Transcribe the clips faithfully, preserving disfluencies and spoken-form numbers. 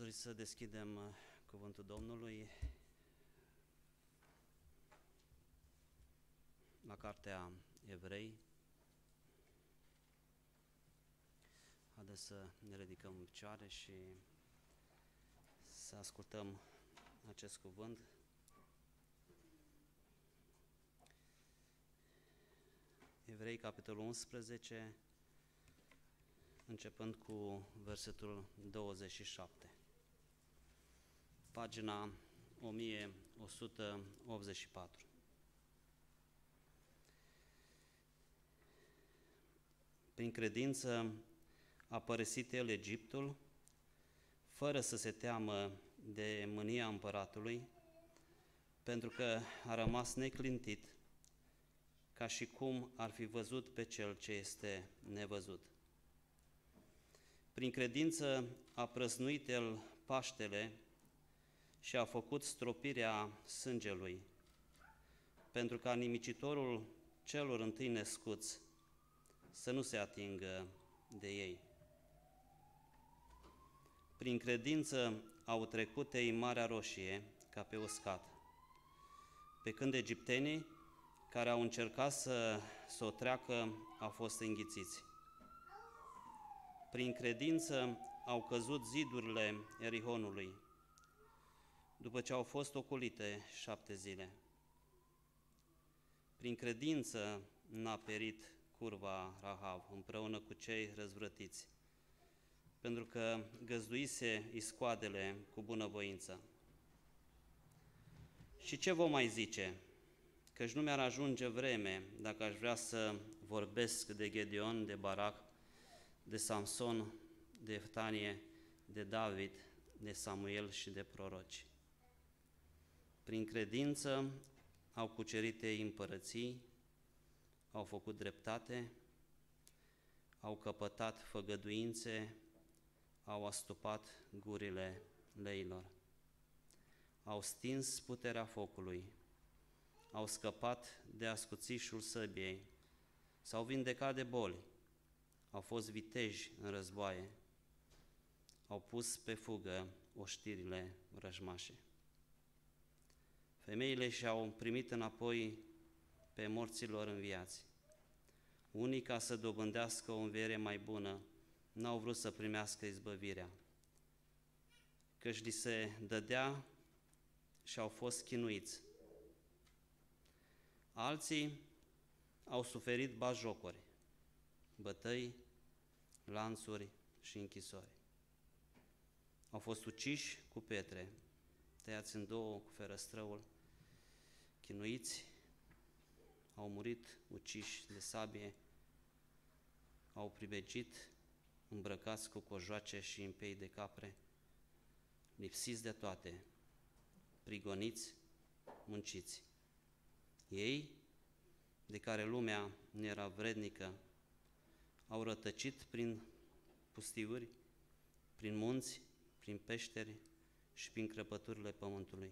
dori să deschidem cuvântul Domnului la cartea Evrei. Haideți să ne ridicăm în picioare și să ascultăm acest cuvânt. Evrei, capitolul unsprezece, începând cu versetul douăzeci și șapte. Pagina o mie o sută optzeci și patru. Prin credință a părăsit el Egiptul, fără să se teamă de mânia împăratului, pentru că a rămas neclintit, ca și cum ar fi văzut pe cel ce este nevăzut. Prin credință a prăznuit el Paștele și a făcut stropirea sângelui, pentru ca nimicitorul celor întâi născuți să nu se atingă de ei. Prin credință au trecut ei Marea Roșie ca pe uscat, pe când egiptenii care au încercat să, să o treacă au fost înghițiți. Prin credință au căzut zidurile Erihonului, după ce au fost ocolite șapte zile. Prin credință n-a perit curva Rahav împreună cu cei răzvrătiți, pentru că găzduise iscoadele cu bunăvoință. Și ce vom mai zice? Căci nu mi-ar ajunge vreme dacă aș vrea să vorbesc de Gedeon, de Barac, de Samson, de Eftanie, de David, de Samuel și de proroci. Prin credință au cucerit ei împărății, au făcut dreptate, au căpătat făgăduințe, au astupat gurile leilor, au stins puterea focului, au scăpat de ascuțișul săbiei, s-au vindecat de boli, au fost viteji în războaie, au pus pe fugă oștirile vrăjmașe. Femeile și-au primit înapoi pe morților înviați. Unii, ca să dobândească o înviere mai bună, n-au vrut să primească izbăvirea, căci li se dădea și au fost chinuiți. Alții au suferit batjocori, bătăi, lanțuri și închisori. Au fost uciși cu pietre, tăiați în două cu ferăstrăul, chinuiți, au murit uciși de sabie, au pribegit, îmbrăcați cu cojoace și în pei de capre, lipsiți de toate, prigoniți, munciți. Ei, de care lumea nu era vrednică, au rătăcit prin pustiuri, prin munți, prin peșteri și prin crăpăturile pământului.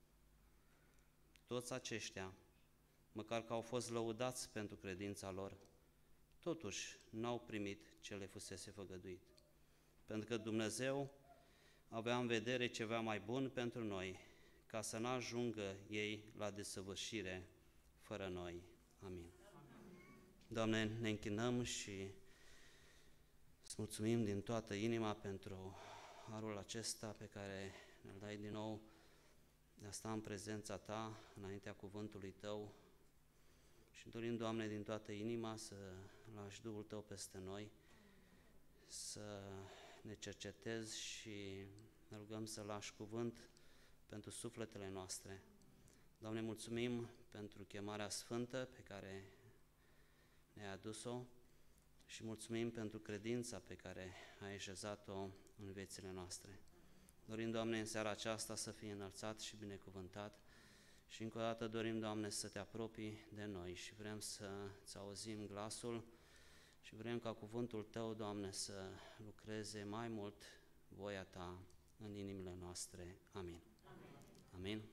Toți aceștia, măcar că au fost lăudați pentru credința lor, totuși n-au primit ce le fusese făgăduit, pentru că Dumnezeu avea în vedere ceva mai bun pentru noi, ca să n-ajungă ei la desăvârșire fără noi. Amin. Doamne, ne închinăm și îți mulțumim din toată inima pentru harul acesta pe care ne-l dai din nou de a sta în prezența Ta, înaintea cuvântului Tău, și dorim, Doamne, din toată inima să lași Duhul Tău peste noi, să ne cercetezi și ne rugăm să lași cuvânt pentru sufletele noastre. Doamne, mulțumim pentru chemarea sfântă pe care ne-ai adus-o și mulțumim pentru credința pe care ai așezat-o în viețile noastre. Dorim, Doamne, în seara aceasta să fii înălțat și binecuvântat și încă o dată dorim, Doamne, să Te apropii de noi și vrem să-ți auzim glasul și vrem ca cuvântul Tău, Doamne, să lucreze mai mult voia Ta în inimile noastre. Amin. Amin. Amin.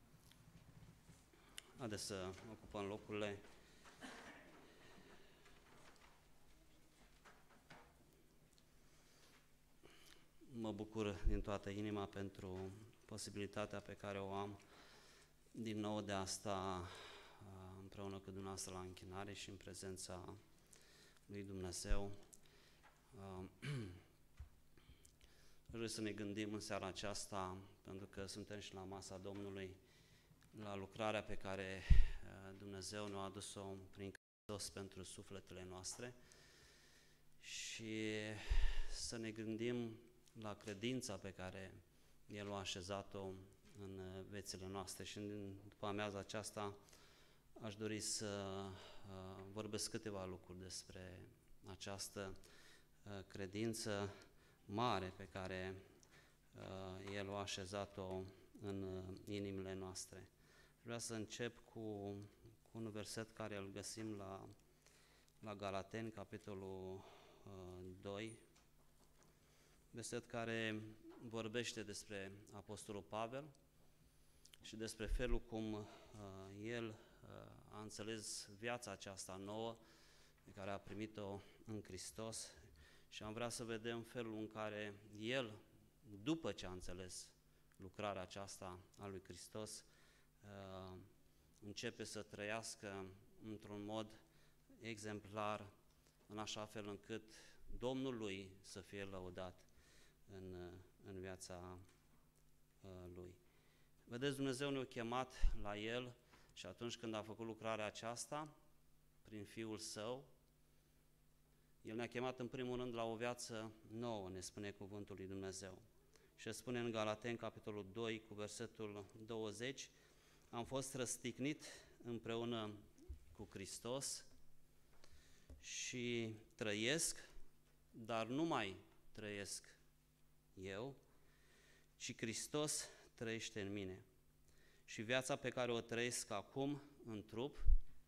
Haideți să ocupăm locurile. mă bucur din toată inima pentru posibilitatea pe care o am din nou de a sta împreună cu dumneavoastră la închinare și în prezența lui Dumnezeu. Vreau să ne gândim în seara aceasta, pentru că suntem și la masa Domnului, la lucrarea pe care Dumnezeu ne-a adus-o prin Hristos pentru sufletele noastre și să ne gândim la credința pe care El a așezat-o în viețile noastre. Și după amiaza aceasta aș dori să vorbesc câteva lucruri despre această credință mare pe care El a așezat-o în inimile noastre. Vreau să încep cu, cu un verset care îl găsim la, la Galateni, capitolul doi, verset care vorbește despre Apostolul Pavel și despre felul cum uh, el uh, a înțeles viața aceasta nouă pe care a primit-o în Hristos și am vrea să vedem felul în care el, după ce a înțeles lucrarea aceasta a lui Hristos, uh, începe să trăiască într-un mod exemplar, în așa fel încât Domnul lui să fie lăudat în, în viața uh, lui. Vedeți, Dumnezeu ne-a chemat la El și atunci când a făcut lucrarea aceasta, prin Fiul Său, El ne-a chemat în primul rând la o viață nouă, ne spune cuvântul lui Dumnezeu. Și spune în Galateni, capitolul doi, cu versetul douăzeci, am fost răstignit împreună cu Hristos și trăiesc, dar nu mai trăiesc eu, ci Hristos trăiește în mine. Și viața pe care o trăiesc acum în trup,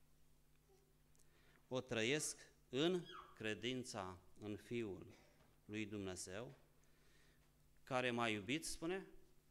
o trăiesc în credința în Fiul lui Dumnezeu, care m-a iubit, spune,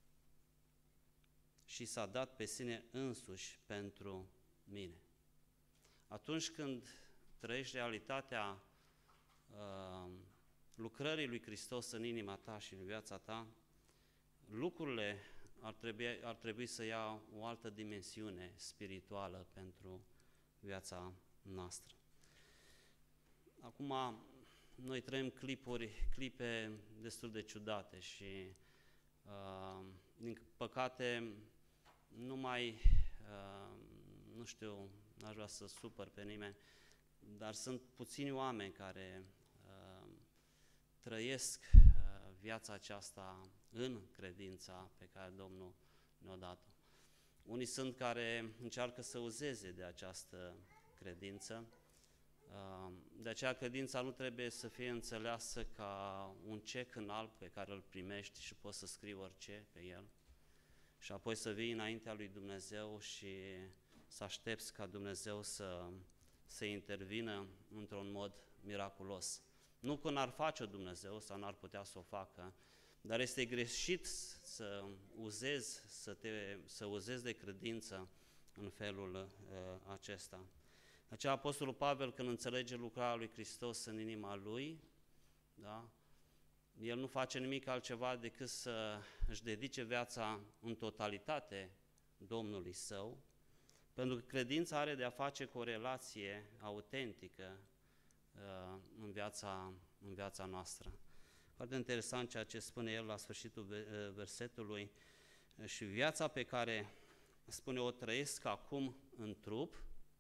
și s-a dat pe sine însuși pentru mine. Atunci când trăiești realitatea uh, lucrării lui Hristos în inima ta și în viața ta, lucrurile ar trebui, ar trebui să ia o altă dimensiune spirituală pentru viața noastră. Acum, noi trăim clipuri, clipe destul de ciudate și, uh, din păcate, nu mai, uh, nu știu, n-aș vrea să supăr pe nimeni, dar sunt puțini oameni care uh, trăiesc uh, viața aceasta în credința pe care Domnul ne-a dat-o. Unii sunt care încearcă să uzeze de această credință, uh, de aceea credința nu trebuie să fie înțeleasă ca un cec în alb pe care îl primești și poți să scrii orice pe el și apoi să vii înaintea lui Dumnezeu și să aștepți ca Dumnezeu să, să intervină într-un mod miraculos. Nu că n-ar face-o Dumnezeu sau n-ar putea să o facă, dar este greșit să uzezi, să, te, să uzezi de credință în felul uh, acesta. De aceea Apostolul Pavel, când înțelege lucrarea lui Hristos în inima lui, da, el nu face nimic altceva decât să își dedice viața în totalitate Domnului Său, pentru că credința are de a face cu o relație autentică uh, în, viața, în viața noastră. Foarte interesant ceea ce spune el la sfârșitul versetului, și viața pe care, spune, o trăiesc acum în trup,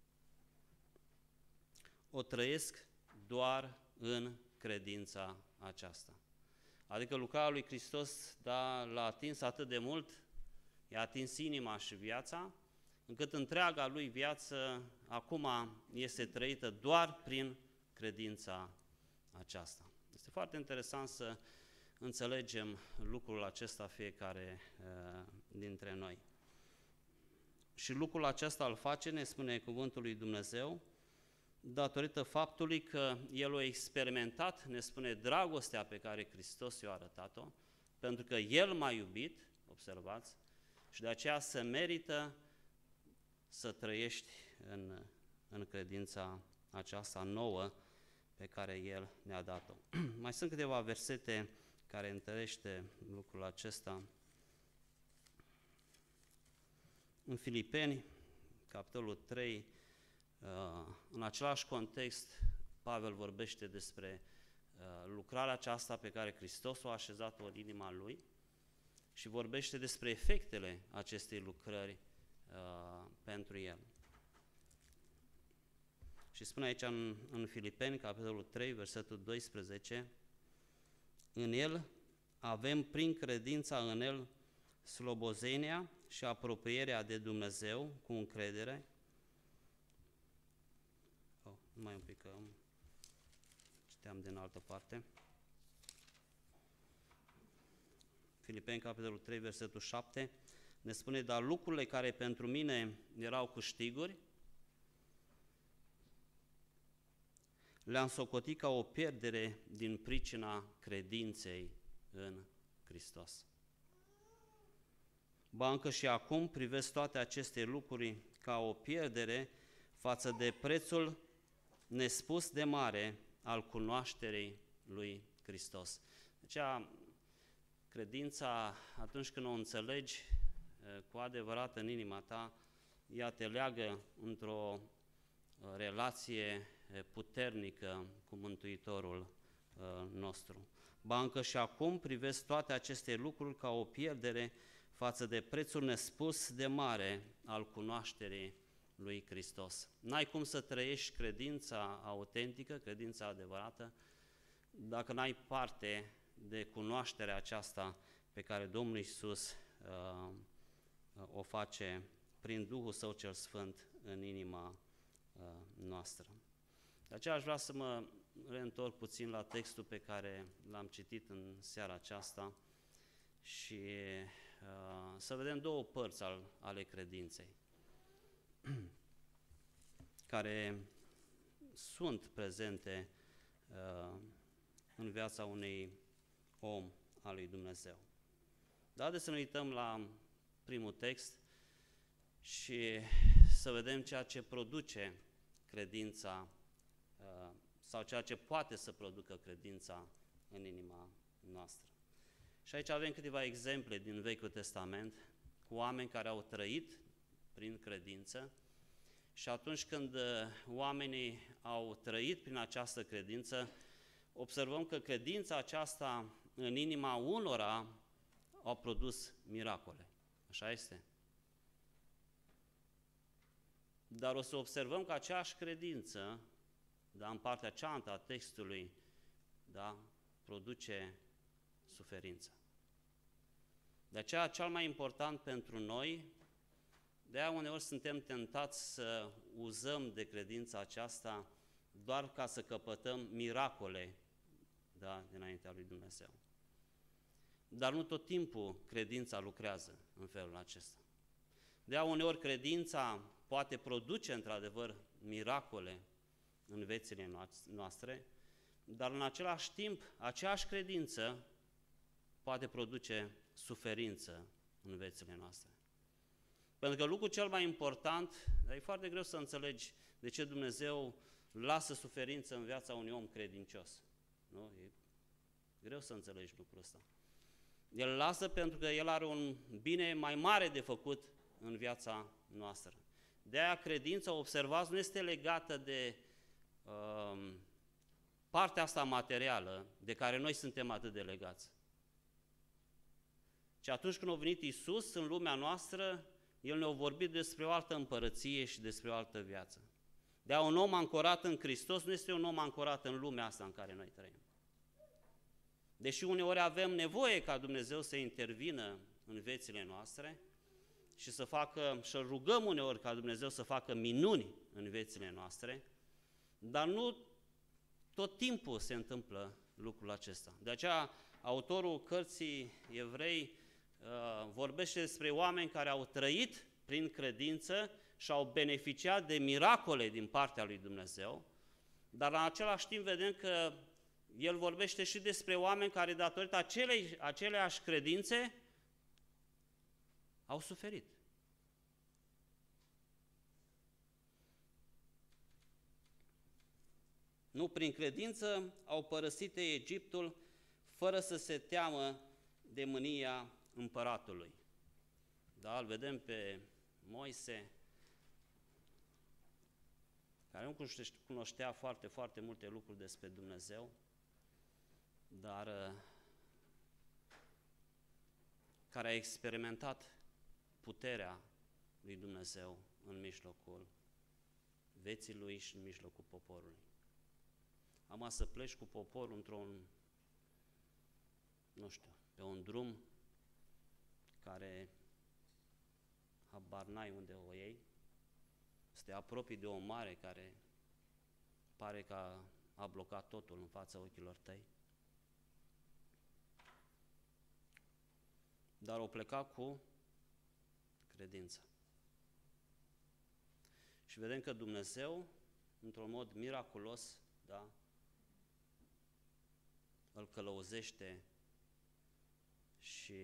o trăiesc doar în credința aceasta. Adică lucrarea lui Hristos, da, l-a atins atât de mult, i-a atins inima și viața, încât întreaga lui viață acum este trăită doar prin credința aceasta. Este foarte interesant să înțelegem lucrul acesta fiecare uh, dintre noi. Și lucrul acesta îl face, ne spune cuvântul lui Dumnezeu, datorită faptului că El a experimentat, ne spune, dragostea pe care Hristos i-a arătat-o, pentru că El m-a iubit, observați, și de aceea se merită să trăiești în, în credința aceasta nouă pe care El ne-a dat-o. Mai sunt câteva versete care întărește lucrul acesta. În Filipeni, capitolul trei, în același context, Pavel vorbește despre lucrarea aceasta pe care Hristos o a așezat-o în inima lui și vorbește despre efectele acestei lucrări pentru el. Și spune aici în, în Filipeni, capitolul trei, versetul doisprezece, în el avem prin credința în el slobozenia și apropierea de Dumnezeu cu încredere. Oh, numai un pic, că citeam din altă parte. Filipeni, capitolul trei, versetul șapte, ne spune, dar lucrurile care pentru mine erau câștiguri, le-am socotit ca o pierdere din pricina credinței în Hristos. Ba încă și acum privesc toate aceste lucruri ca o pierdere față de prețul nespus de mare al cunoașterii lui Hristos. Deci, credința, atunci când o înțelegi cu adevărat în inima ta, ea te leagă într-o relație puternică cu Mântuitorul nostru. Ba încă și acum privesc toate aceste lucruri ca o pierdere față de prețul nespus de mare al cunoașterii lui Hristos. N-ai cum să trăiești credința autentică, credința adevărată, dacă n-ai parte de cunoașterea aceasta pe care Domnul Iisus uh, o face prin Duhul Său cel Sfânt în inima uh, noastră. De aceea aș vrea să mă reîntorc puțin la textul pe care l-am citit în seara aceasta și uh, să vedem două părți al, ale credinței care sunt prezente uh, în viața unui om al lui Dumnezeu. Dar haideți să ne uităm la primul text și să vedem ceea ce produce credința uh, sau ceea ce poate să producă credința în inima noastră. Și aici avem câteva exemple din Vechiul Testament cu oameni care au trăit prin credință și atunci când oamenii au trăit prin această credință, observăm că credința aceasta în inima unora a produs miracole. Așa este? Dar o să observăm că aceeași credință, da, în partea cealaltă a textului, da, produce suferință. De aceea, cel mai important pentru noi, de aia uneori suntem tentați să uzăm de credința aceasta doar ca să căpătăm miracole, da, dinaintea lui Dumnezeu. Dar nu tot timpul credința lucrează în felul acesta. De aia uneori credința poate produce într-adevăr miracole în viețile noastre, dar în același timp aceeași credință poate produce suferință în viețile noastre. Pentru că lucrul cel mai important, dar e foarte greu să înțelegi de ce Dumnezeu lasă suferință în viața unui om credincios. Nu? E greu să înțelegi lucrul ăsta. El lasă pentru că El are un bine mai mare de făcut în viața noastră. De aia credința, observați, nu este legată de uh, partea asta materială de care noi suntem atât de legați. Și atunci când a venit Iisus în lumea noastră, El ne-a vorbit despre o altă împărăție și despre o altă viață. De-aia un om ancorat în Hristos nu este un om ancorat în lumea asta în care noi trăim. Deși uneori avem nevoie ca Dumnezeu să intervină în viețile noastre și să facă, și rugăm uneori ca Dumnezeu să facă minuni în viețile noastre, dar nu tot timpul se întâmplă lucrul acesta. De aceea autorul cărții Evrei uh, vorbește despre oameni care au trăit prin credință și au beneficiat de miracole din partea lui Dumnezeu, dar în același timp vedem că el vorbește și despre oameni care datorită acelei, aceleași credințe au suferit. Nu, prin credință au părăsit Egiptul fără să se teamă de mânia împăratului. Da, îl vedem pe Moise, care nu cunoștea foarte, foarte multe lucruri despre Dumnezeu, dar care a experimentat puterea lui Dumnezeu în mijlocul vieții lui și în mijlocul poporului. Am să pleci cu poporul într-un, nu știu, pe un drum care habar n-ai unde o iei, să te apropii de o mare care pare că a, a blocat totul în fața ochilor tăi. Dar o pleca cu credință. Și vedem că Dumnezeu, într-un mod miraculos, da, îl călăuzește și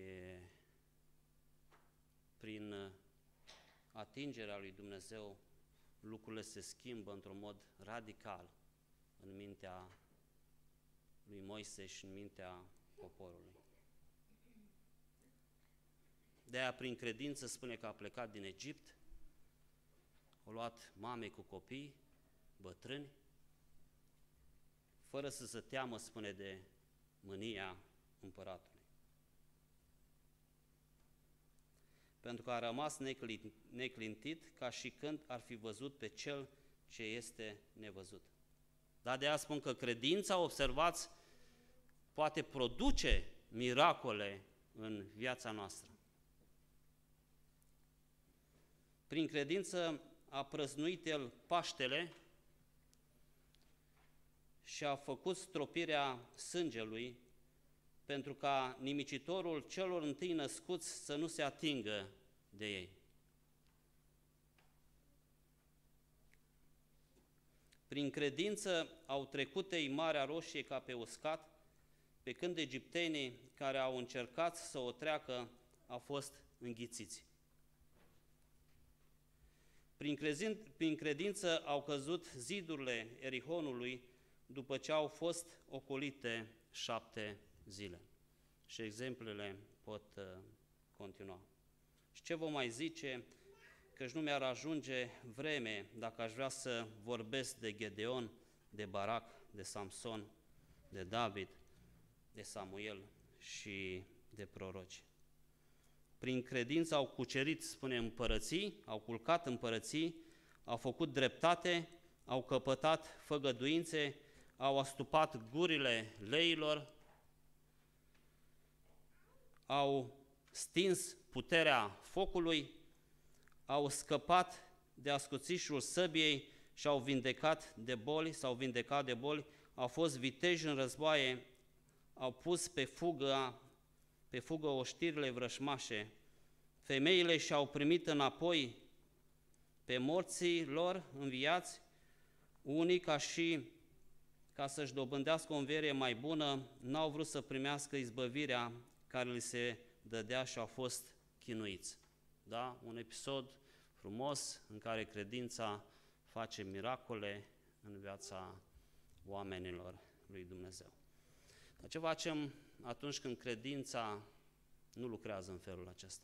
prin atingerea lui Dumnezeu lucrurile se schimbă într-un mod radical în mintea lui Moise și în mintea poporului. De-aia, prin credință, spune că a plecat din Egipt, a luat mame cu copii, bătrâni, fără să se teamă, spune, de mânia împăratului. Pentru că a rămas neclintit, ca și când ar fi văzut pe cel ce este nevăzut. Dar de aia spun că credința, observați, poate produce miracole în viața noastră. Prin credință a prăznuit el Paștele și a făcut stropirea sângelui pentru ca nimicitorul celor întâi născuți să nu se atingă de ei. Prin credință au trecut ei Marea Roșie ca pe uscat, pe când egiptenii care au încercat să o treacă au fost înghițiți. Prin, crezin, prin credință au căzut zidurile Erihonului după ce au fost ocolite șapte zile. Și exemplele pot uh, continua. Și ce vom mai zice? Căci nu mi-ar ajunge vreme dacă aș vrea să vorbesc de Gedeon, de Barac, de Samson, de David, de Samuel și de proroci. Prin credință au cucerit, spune, împărății, au culcat împărății, au făcut dreptate, au căpătat făgăduințe, au astupat gurile leilor, au stins puterea focului, au scăpat de ascuțișul săbiei și au vindecat de boli, s-au vindecat de boli, au fost viteji în războaie, au pus pe fugă, pe fugă oștirile vrășmașe, femeile și-au primit înapoi pe morții lor înviați, unii ca și ca să-și dobândească o înviere mai bună, n-au vrut să primească izbăvirea care li se dădea și au fost chinuiți. Da? Un episod frumos în care credința face miracole în viața oamenilor lui Dumnezeu. Dar ce facem atunci când credința nu lucrează în felul acesta?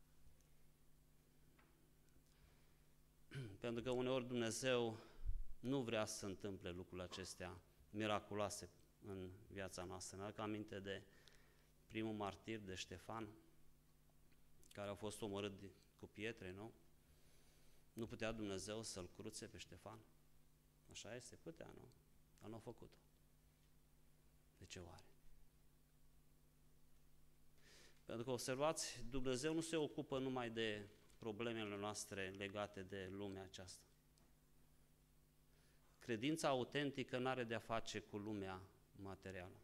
Pentru că uneori Dumnezeu nu vrea să se întâmple lucrurile acestea miraculoase în viața noastră. Ne-aduc aminte de primul martir, de Ștefan, care a fost omorât cu pietre, nu? Nu putea Dumnezeu să-l cruțe pe Ștefan? Așa este? Putea, nu? Dar nu a făcut-o. De ce oare? Pentru că, observați, Dumnezeu nu se ocupă numai de problemele noastre legate de lumea aceasta. Credința autentică nu are de-a face cu lumea materială.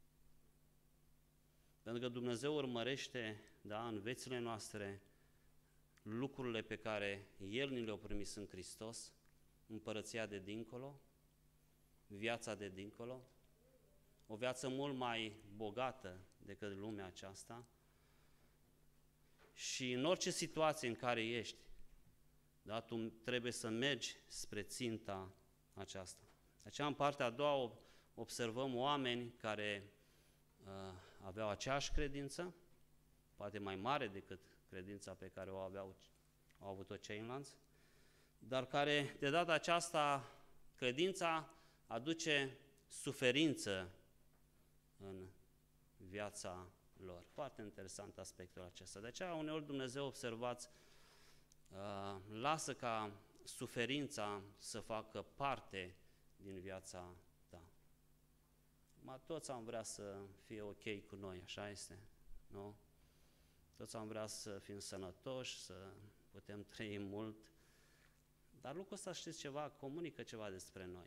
Pentru că Dumnezeu urmărește, da, în viețile noastre lucrurile pe care El ni le-a promis în Hristos, împărăția de dincolo, viața de dincolo, o viață mult mai bogată decât lumea aceasta. Și în orice situație în care ești, da, tu trebuie să mergi spre ținta aceasta. De aceea, în partea a doua, observăm oameni care aveau aceeași credință, poate mai mare decât credința pe care o aveau, au avut-o ceilalți, dar care de data aceasta credința aduce suferință în viața lor. Foarte interesant aspectul acesta. De aceea uneori Dumnezeu, observați, lasă ca suferința să facă parte din viața ta. Ma toți am vrea să fie ok cu noi, așa este, nu? Toți am vrea să fim sănătoși, să putem trăi mult, dar lucrul ăsta, știți ceva, comunică ceva despre noi.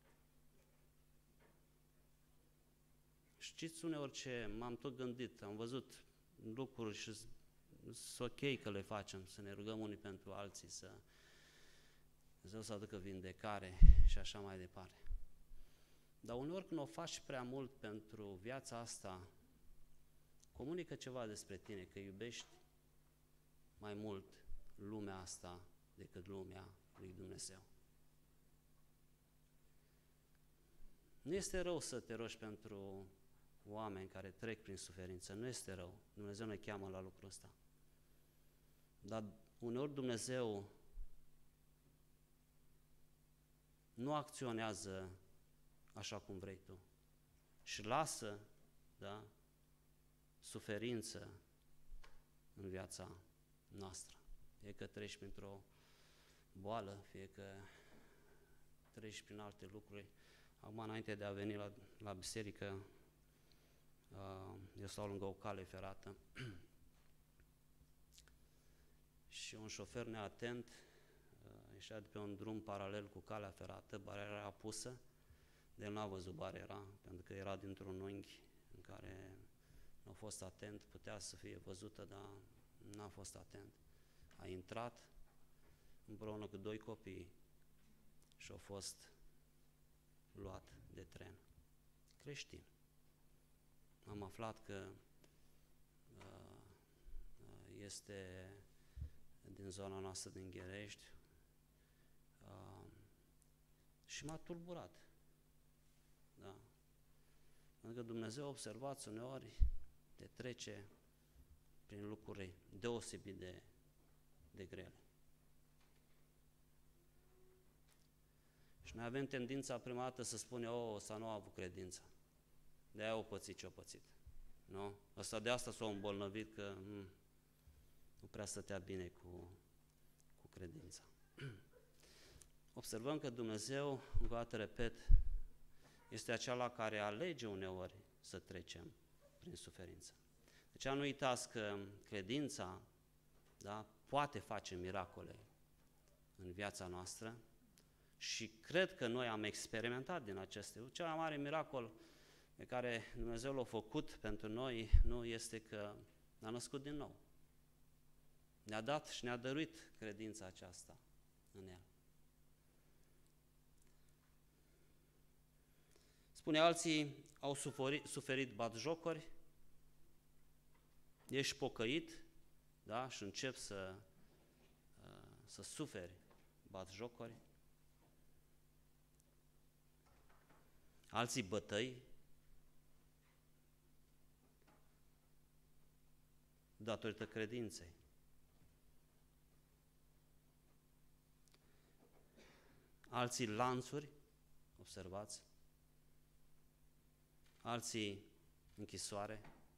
Știți uneori ce m-am tot gândit, am văzut lucruri și sunt ok că le facem, să ne rugăm unii pentru alții, să Dumnezeu să aducă vindecare și așa mai departe. Dar uneori când o faci prea mult pentru viața asta, comunică ceva despre tine, că iubești mai mult lumea asta decât lumea lui Dumnezeu. Nu este rău să te rogi pentru oameni care trec prin suferință, nu este rău. Dumnezeu ne cheamă la lucrul ăsta. Dar uneori Dumnezeu nu acționează așa cum vrei tu și lasă, da, suferință în viața noastră. Fie că treci printr-o boală, fie că treci prin alte lucruri. Acum, înainte de a veni la, la biserică, uh, eu stau lângă o cale ferată și un șofer neatent uh, ieșea de pe un drum paralel cu calea ferată, bariera era pusă, de el n-a văzut bariera, pentru că era dintr-un unghi în care nu a fost atent, putea să fie văzută, dar n-a fost atent. A intrat împreună cu doi copii și a fost luat de tren. Creștin. Am aflat că uh, este din zona noastră din Gherești uh, și m-a tulburat. Da. Pentru că Dumnezeu, observați, uneori te trece prin lucruri deosebit de, de grele. Și noi avem tendința prima dată să spunem, o, ăsta nu a avut credință. De-aia o pățit ce-o pățit. Nu? Ăsta de asta s-a îmbolnăvit că m- nu prea stătea bine cu, cu credința. Observăm că Dumnezeu, încă o dată repet, este acela care alege uneori să trecem prin suferință. Deci nu uitați că credința, da, poate face miracole în viața noastră și cred că noi am experimentat din aceste. Cel mai mare miracol pe care Dumnezeu l-a făcut pentru noi nu este că ne-a născut din nou. Ne-a dat și ne-a dăruit credința aceasta în El. Spune, alții au suferit, suferit batjocuri, ești pocăit, da, și încep să, să suferi batjocuri. Alții bătăi, datorită credinței. Alții lanțuri, observați, alții închisoare.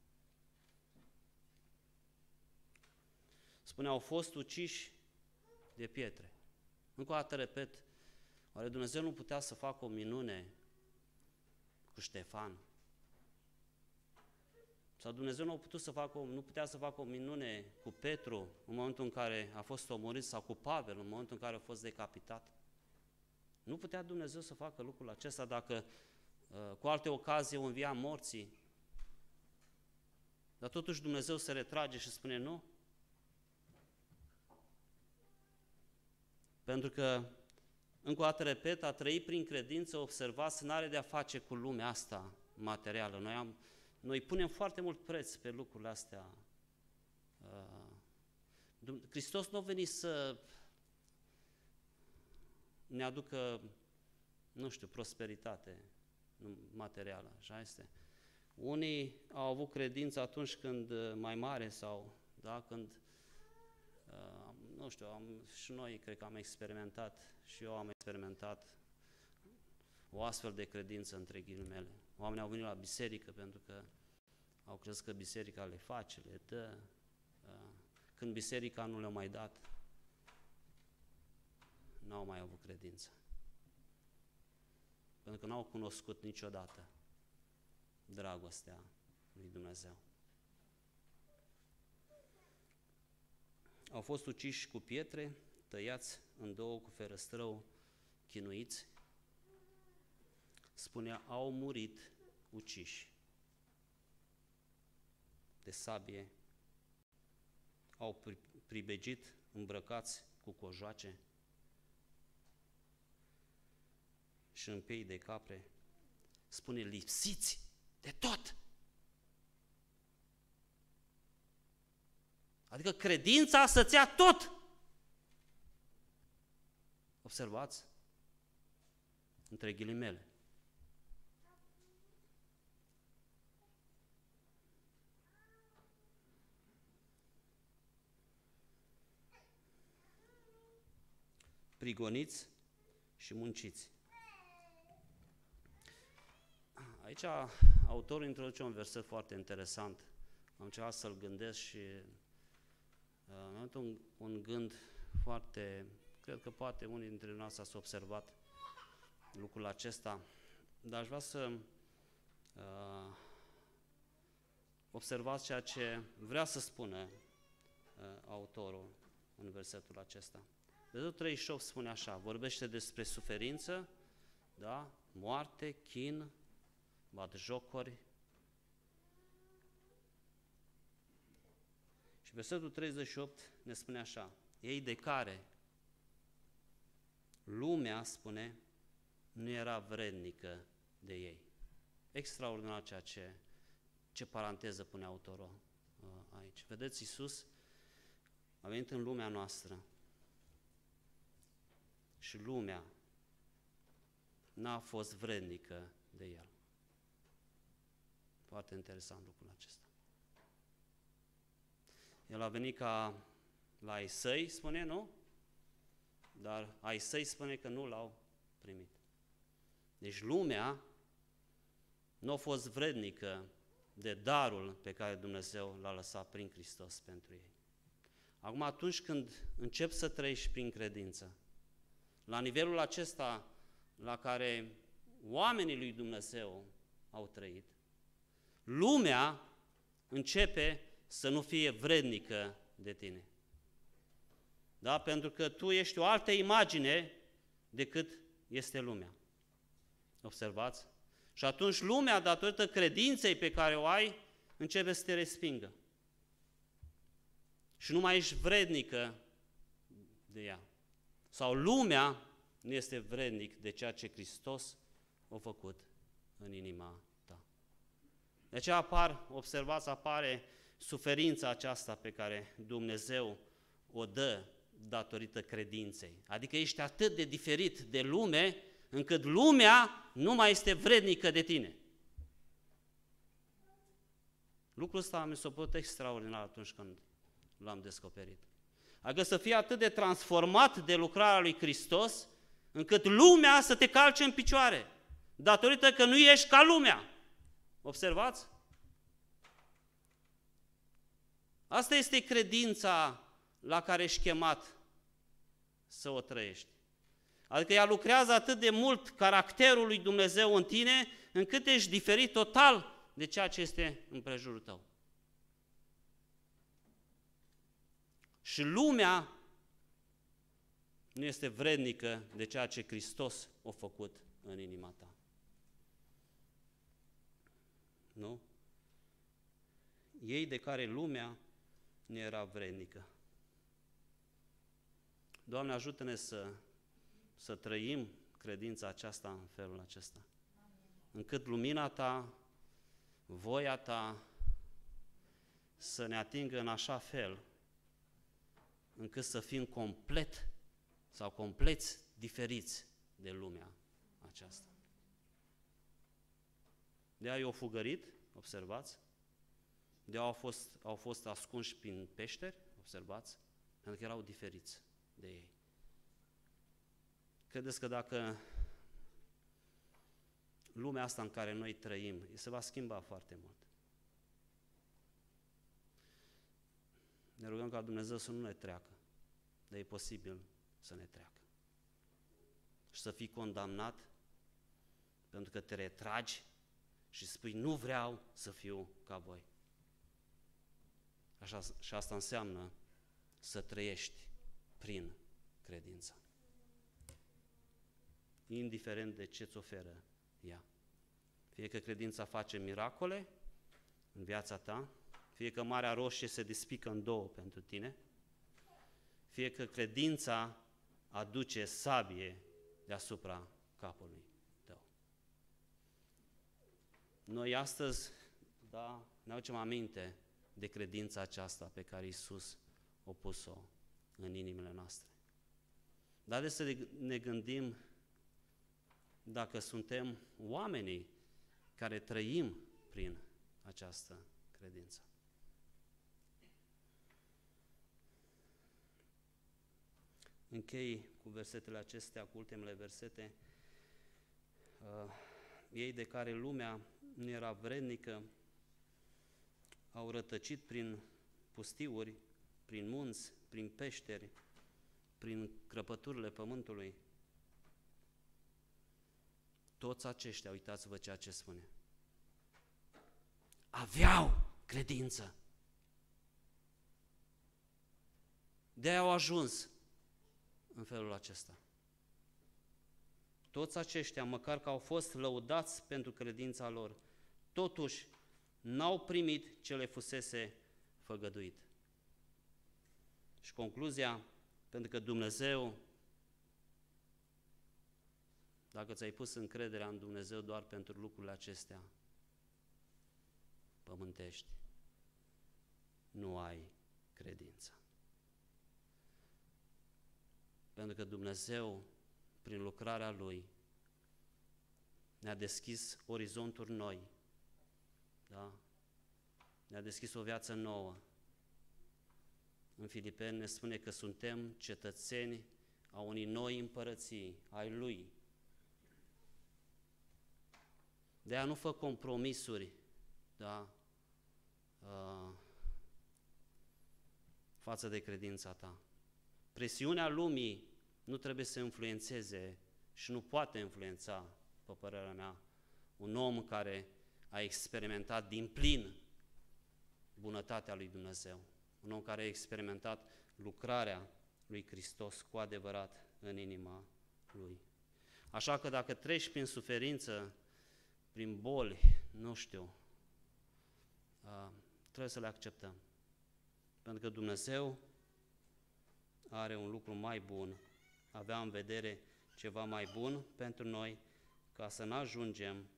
Spune, au fost uciși de pietre. Încă o dată repet, oare Dumnezeu nu putea să facă o minune cu Ștefan? Sau Dumnezeu nu, a putut să facă o, nu putea să facă o minune cu Petru în momentul în care a fost omorât, sau cu Pavel în momentul în care a fost decapitat? Nu putea Dumnezeu să facă lucrul acesta dacă cu alte ocazii au înviat morții? Dar totuși Dumnezeu se retrage și spune nu? Pentru că, încă o dată repet, a trăi prin credință, observați, nu are de a face cu lumea asta materială. Noi, am, noi punem foarte mult preț pe lucrurile astea. Hristos nu a venit să ne aducă, nu știu, prosperitate materială, așa este. Unii au avut credință atunci când mai mare sau, da, când, uh, nu știu, am, și noi cred că am experimentat, și eu am experimentat o astfel de credință între ghilimele. Oamenii au venit la biserică pentru că au crezut că biserica le face, le dă. Uh, când biserica nu le-a mai dat, n-au mai avut credință. Pentru că n-au cunoscut niciodată dragostea lui Dumnezeu. Au fost uciși cu pietre, tăiați în două cu ferăstrău, chinuiți. Spunea, au murit uciși de sabie, au pribegit îmbrăcați cu cojoace și în pei de capre. Spune, lipsiți de tot. Adică credința să-ți ia tot. Observați? Între ghilimele. Prigoniți și munciți. Aici autorul introduce un verset foarte interesant. Am încercat să-l gândesc și uh, am avut un, un gând foarte, cred că poate unii dintre noi s-a observat lucrul acesta, dar aș vrea să uh, observați ceea ce vrea să spună uh, autorul în versetul acesta. Versetul treizeci și opt spune așa, vorbește despre suferință, da? Moarte, chin, batjocori. Și versetul treizeci și opt ne spune așa, ei de care lumea, spune, nu era vrednică de ei. Extraordinar ceea ce, ce paranteză pune autorul uh, aici. Vedeți, Iisus a venit în lumea noastră și lumea n-a fost vrednică de El. Foarte interesant lucrul acesta. El a venit ca la ai săi, spune, nu? Dar ai săi spune că nu l-au primit. Deci lumea nu a fost vrednică de darul pe care Dumnezeu l-a lăsat prin Hristos pentru ei. Acum, atunci când începi să trăiești prin credință, la nivelul acesta la care oamenii lui Dumnezeu au trăit, lumea începe să nu fie vrednică de tine. Da? Pentru că tu ești o altă imagine decât este lumea. Observați? Și atunci lumea, datorită credinței pe care o ai, începe să te respingă. Și nu mai ești vrednică de ea. Sau lumea nu este vrednic de ceea ce Hristos a făcut în inima ta. De aceea apar, observați, apare suferința aceasta pe care Dumnezeu o dă datorită credinței. Adică ești atât de diferit de lume, încât lumea nu mai este vrednică de tine. Lucrul ăsta mi s-a părut extraordinar atunci când l-am descoperit. Adică să fii atât de transformat de lucrarea lui Hristos, încât lumea să te calce în picioare, datorită că nu ești ca lumea. Observați? Asta este credința la care ești chemat să o trăiești. Adică ea lucrează atât de mult caracterul lui Dumnezeu în tine, încât ești diferit total de ceea ce este în prejurul tău. Și lumea nu este vrednică de ceea ce Hristos a făcut în inima ta. Nu? Ei de care lumea nu era vrednică. Doamne, ajută-ne să, să trăim credința aceasta în felul acesta. Încât lumina Ta, voia Ta să ne atingă în așa fel încât să fim complet sau compleți diferiți de lumea aceasta. De aia i-a fugărit observați? De au fost, au fost ascunși prin peșteri, observați? Pentru că erau diferiți de ei. Credeți că dacă lumea asta în care noi trăim, se va schimba foarte mult? Ne rugăm ca Dumnezeu să nu ne treacă, dar e posibil să ne treacă. Și să fii condamnat pentru că te retragi și spui, nu vreau să fiu ca voi. Așa, și asta înseamnă să trăiești prin credință. Indiferent de ce-ți oferă ea. Fie că credința face miracole în viața ta, fie că Marea Roșie se despică în două pentru tine, fie că credința aduce sabie deasupra capului tău. Noi astăzi, da, ne aducem aminte de credința aceasta pe care Iisus a pus-o în inimile noastre. Dar de să ne gândim dacă suntem oamenii care trăim prin această credință. Închei cu versetele acestea, cu ultimele versete, uh, ei de care lumea nu era vrednică, au rătăcit prin pustiuri, prin munți, prin peșteri, prin crăpăturile pământului. Toți aceștia, uitați-vă ceea ce spune, aveau credință. De-aia au ajuns în felul acesta. Toți aceștia, măcar că au fost lăudați pentru credința lor, totuși n-au primit ce le fusese făgăduit. Și concluzia, pentru că Dumnezeu, dacă ți-ai pus încrederea în Dumnezeu doar pentru lucrurile acestea pământești, nu ai credință. Pentru că Dumnezeu, prin lucrarea Lui, ne-a deschis orizonturi noi, da? Ne-a deschis o viață nouă. În Filipeni ne spune că suntem cetățeni a unei noi împărății, ai Lui. De-aia nu fă compromisuri, da? Uh, față de credința ta. Presiunea lumii nu trebuie să influențeze și nu poate influența, pe părerea mea, un om care a experimentat din plin bunătatea lui Dumnezeu, un om care a experimentat lucrarea lui Hristos cu adevărat în inima lui. Așa că dacă treci prin suferință, prin boli, nu știu, trebuie să le acceptăm. Pentru că Dumnezeu are un lucru mai bun, avea în vedere ceva mai bun pentru noi, ca să nu ajungem,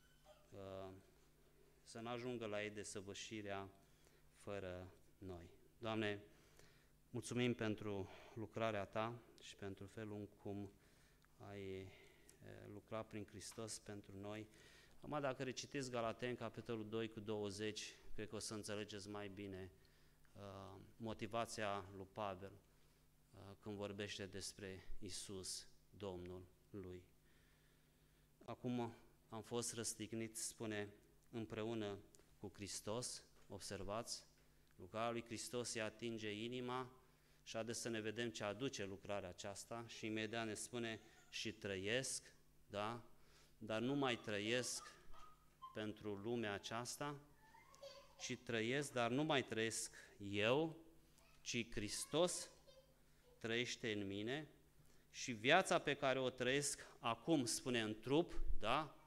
să nu ajungă la ei desăvârșirea fără noi. Doamne, mulțumim pentru lucrarea Ta și pentru felul în cum ai lucrat prin Hristos pentru noi. Acum, dacă recitiți Galateni, capitolul doi cu douăzeci, cred că o să înțelegeți mai bine uh, motivația lui Pavel uh, când vorbește despre Iisus, Domnul lui. Acum am fost răstigniți, spune, împreună cu Hristos, observați, lucrarea lui Hristos îi atinge inima și haideți să ne vedem ce aduce lucrarea aceasta și imediat ne spune și trăiesc, da? Dar nu mai trăiesc pentru lumea aceasta, ci trăiesc, dar nu mai trăiesc eu, ci Hristos trăiește în mine și viața pe care o trăiesc acum, spune, în trup, da?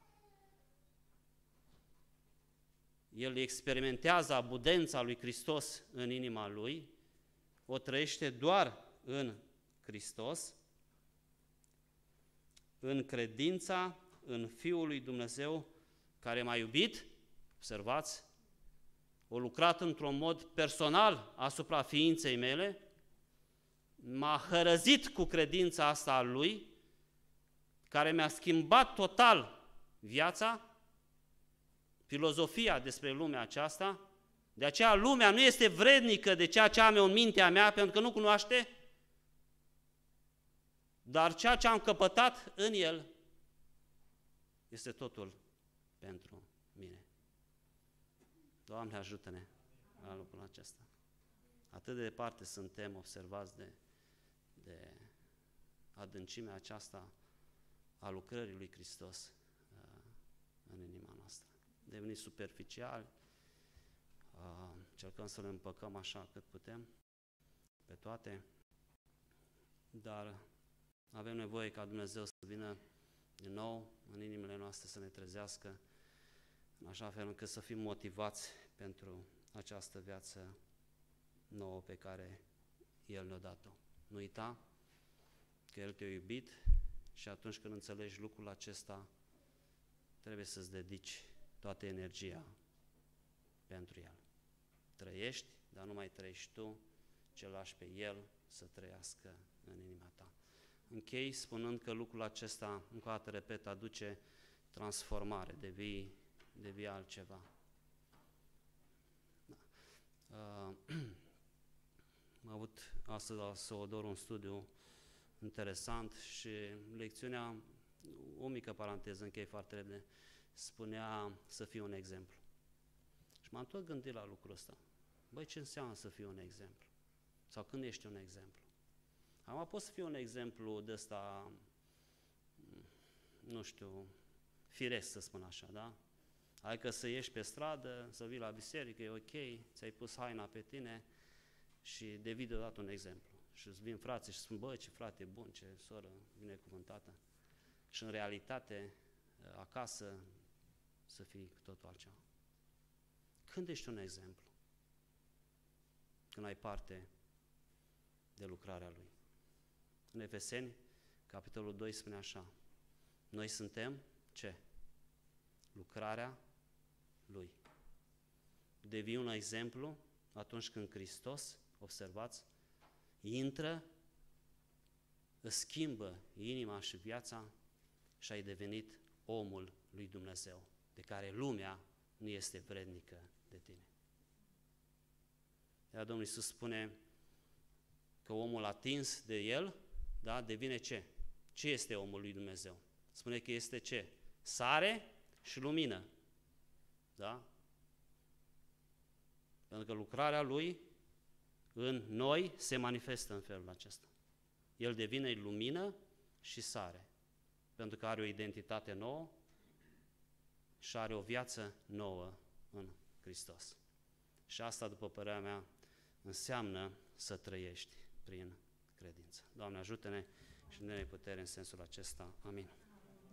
El experimentează abudența lui Hristos în inima lui, o trăiește doar în Hristos, în credința în Fiul lui Dumnezeu care m-a iubit, observați, a lucrat într-un mod personal asupra ființei mele, m-a hărăzit cu credința asta a Lui, care mi-a schimbat total viața, filozofia despre lumea aceasta, de aceea lumea nu este vrednică de ceea ce am eu în mintea mea, pentru că nu cunoaște, dar ceea ce am căpătat în el este totul pentru mine. Doamne, ajută-ne la lucrul acesta. Atât de departe suntem observați de, de adâncimea aceasta a lucrării lui Hristos uh, în inima noastră. Deveni superficiali, uh, încercăm să le împăcăm așa cât putem pe toate, dar avem nevoie ca Dumnezeu să vină din nou în inimile noastre, să ne trezească în așa fel încât să fim motivați pentru această viață nouă pe care El ne-a dat-o. Nu uita că El te-a iubit și atunci când înțelegi lucrul acesta, trebuie să-ți dedici toată energia pentru El. Trăiești, dar nu mai trăiești tu, ci lași pe El să trăiască în inima ta. Închei spunând că lucrul acesta, încă o dată repet, aduce transformare, devii, devii altceva. Da. Uh, am avut astăzi la Soodor un studiu interesant și lecțiunea, o mică paranteză, închei foarte repede, spunea să fii un exemplu. Și m-am tot gândit la lucrul ăsta. Băi, ce înseamnă să fii un exemplu? Sau când ești un exemplu? Acum pot să fiu un exemplu de ăsta, nu știu, firesc să spun așa, da? Adică să ieși pe stradă, să vii la biserică, e ok, ți-ai pus haina pe tine și devii deodată un exemplu. Și îți vin frații și spun, bă, ce frate bun, ce soră binecuvântată. Și în realitate, acasă, să fii cu totul altceva. Când ești un exemplu? Când ai parte de lucrarea Lui. În Efeseni, capitolul doi spune așa, noi suntem ce? Lucrarea Lui. Devii un exemplu atunci când Hristos, observați, intră, îți schimbă inima și viața și ai devenit omul lui Dumnezeu, de care lumea nu este vrednică de tine. Iar Domnul Iisus spune că omul atins de El, da, devine ce? Ce este omul lui Dumnezeu? Spune că este ce? Sare și lumină. Da? Pentru că lucrarea Lui în noi se manifestă în felul acesta. El devine lumină și sare, pentru că are o identitate nouă și are o viață nouă în Hristos. Și asta, după părerea mea, înseamnă să trăiești prin credință. Doamne, ajută-ne și ne putere în sensul acesta. Amin.